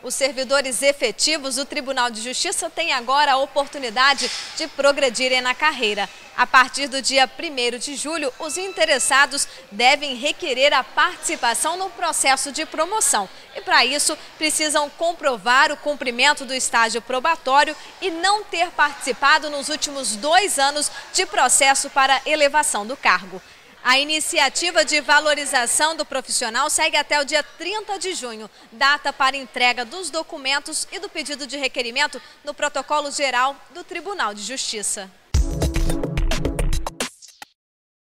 Os servidores efetivos do Tribunal de Justiça têm agora a oportunidade de progredirem na carreira. A partir do dia 1º de julho, os interessados devem requerer a participação no processo de promoção. E para isso, precisam comprovar o cumprimento do estágio probatório e não ter participado nos últimos 2 anos de processo para elevação do cargo. A iniciativa de valorização do profissional segue até o dia 30 de junho, data para entrega dos documentos e do pedido de requerimento no protocolo geral do Tribunal de Justiça.